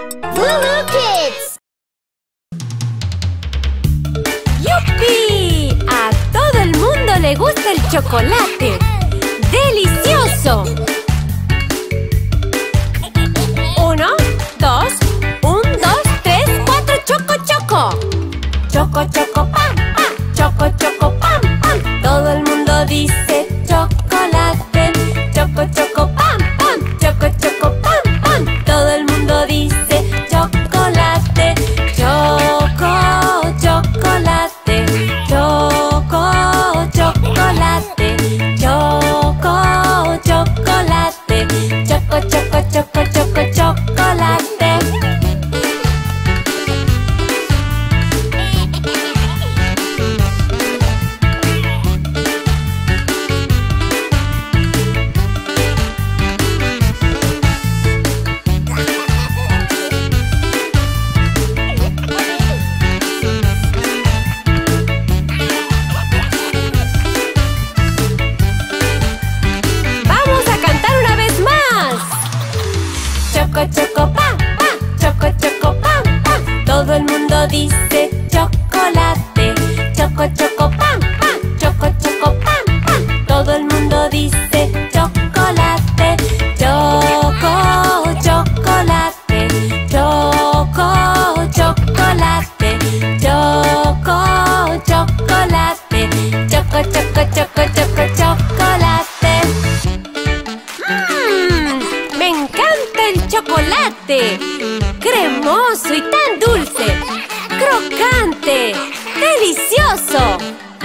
¡Boo-Hoo Kids! ¡Yupi! A todo el mundo le gusta el chocolate. ¡Delicioso! 1, 2, 1, 2, 3, 4, choco, choco. Choco, choco, pam, pam. Choco, choco, pam, pam. Todo el mundo dice chocolate. Choco, choco, pam, pam. Choco, choco, pam, pam. Todo el mundo dice chocolate. Choco, chocolate. Choco, chocolate. Choco, chocolate. Choco, choco, choco, choco, chocolate. Choco, choco, pam, pam. Choco, choco, pam, pam. Todo el mundo dice chocolate. Choco, choco, pam, pam. Choco, choco, pam, pam. Todo el mundo dice chocolate. Choco, chocolate. Choco, chocolate. Choco, chocolate. Choco, choco, choco, choco, chocolate. ¡Me encanta el chocolate! ¡Cremoso y tan dulce! ¡Crocante! ¡Delicioso!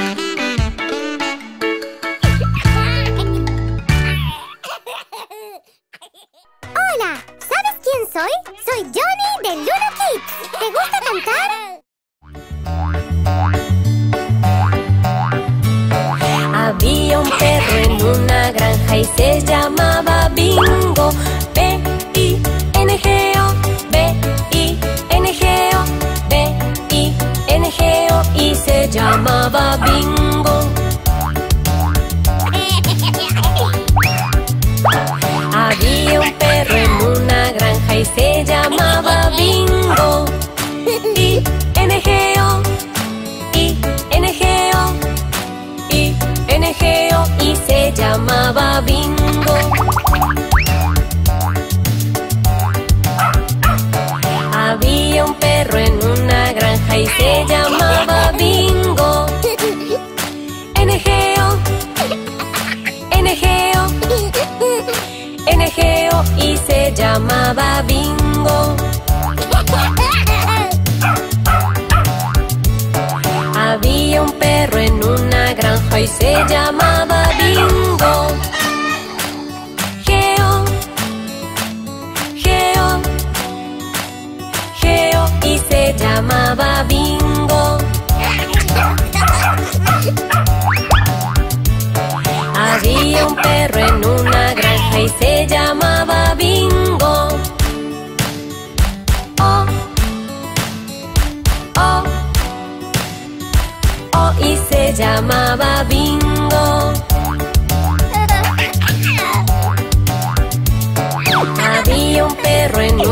¡Hola! ¿Sabes quién soy? Soy Johnny de Luna Kids. ¿Te gusta cantar? Había un perro en una granja y se llamaba Bingo. B-I-N-G-O, B-I-N-G-O, B-I-N-G-O, y se llamaba Bingo. Había un perro en una granja y se llamaba Bingo. I-N-G-O, I-N-G-O, I-N-G-O, y se llamaba Bingo. Había un perro en una granja y se llamaba Bingo. N-G-O, N-G-O, N-G-O, y se llamaba Bingo. Había un perro en una granja y se llamaba Bingo. Geo, Geo, Geo, y se llamaba Bingo. Había un perro en una granja y se llamaba Bingo. Oh, oh, oh, y se llamaba Bingo. Había un perro en